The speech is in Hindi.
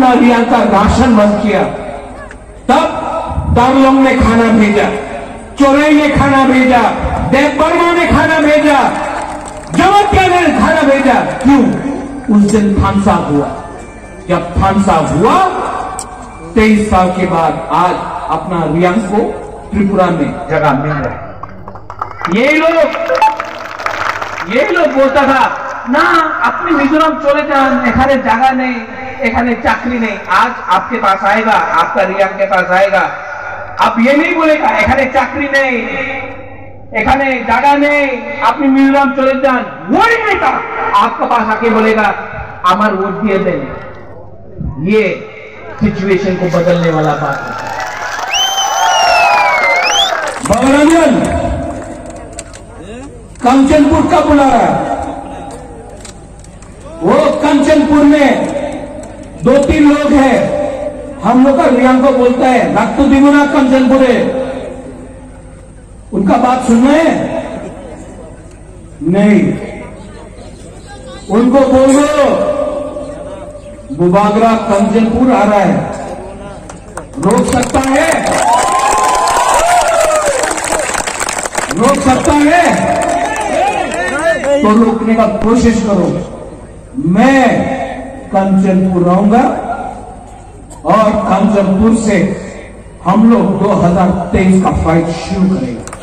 अपना रियाल का राशन बंद किया, तब दार्लोंग ने खाना भेजा, चोरई ने खाना भेजा, देवबर्मा ने खाना भेजा, जमतिया ने खाना भेजा। क्यों? उस दिन थानसा हुआ। जब थानसा हुआ 23 साल के बाद आज अपना रियांग को त्रिपुरा में जगह मिल रहा है। ये लोग बोलता था ना अपनी मिजोरम चले जान, एखाने जगह नहीं, एखाने चाकरी नहीं। आज आपके पास आएगा, आपका रियांग के पास आएगा, आप ये नहीं बोलेगा एखाने चाकरी नहीं, एखाने जगह नहीं, अपनी मिजोरम चले जान। वही नेता आपके पास आके बोलेगा हमार वोट दिए दें। ये सिचुएशन को बदलने वाला बात है। बाबूराजन कंचनपुर का बुला रहा है। वो कंचनपुर में 2-3 लोग हैं, हम लोग का रियांग को बोलता है रक्त दिगुना कंचनपुरे, उनका बात सुनना है नहीं। उनको बोलो बुबागरा कंचनपुर आ रहा है, रोक सकता है? रोक सकता है तो रोकने का कोशिश करो। मैं कंचनपुर आऊंगा और कंचनपुर से हम लोग 2023 का फाइट शुरू करेंगे।